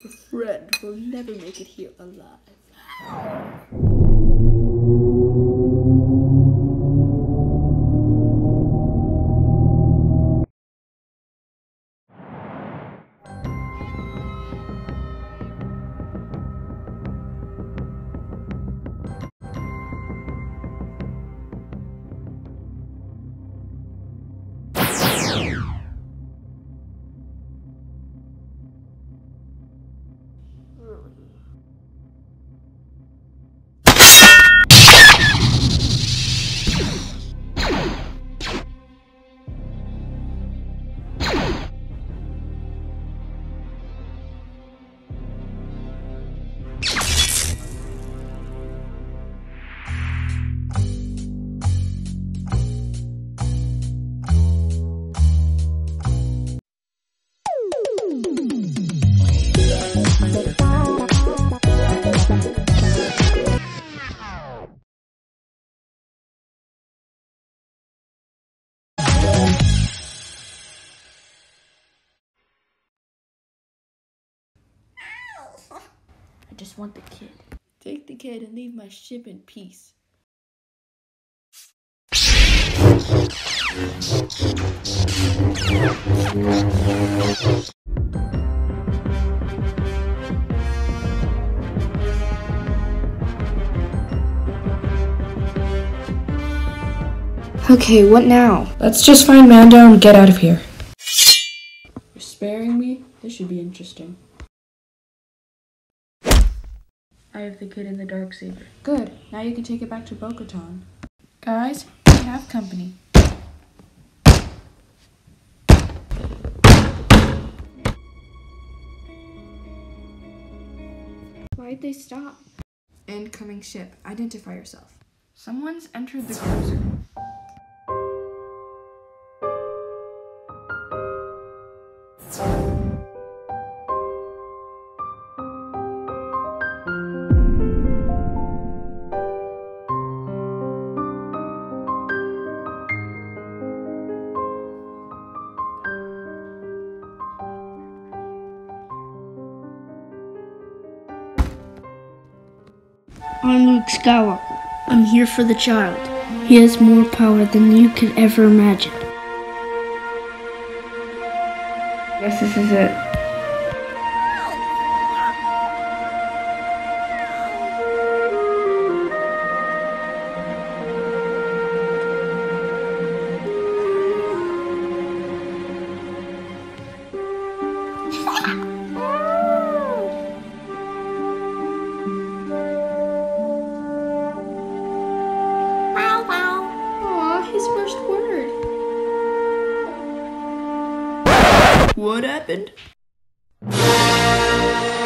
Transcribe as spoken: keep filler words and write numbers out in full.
A friend will never make it here alive. I just want the kid. Take the kid and leave my ship in peace. Okay, what now? Let's just find Mando and get out of here. You're sparing me? This should be interesting. I have the kid in the Darksaber. Good. Now you can take it back to Bo-Katan. Guys, we have company. Why'd they stop? Incoming ship. Identify yourself. Someone's entered the cruiser. I'm Luke Skywalker. I'm here for the child. He has more power than you could ever imagine. Guess this is it. What happened?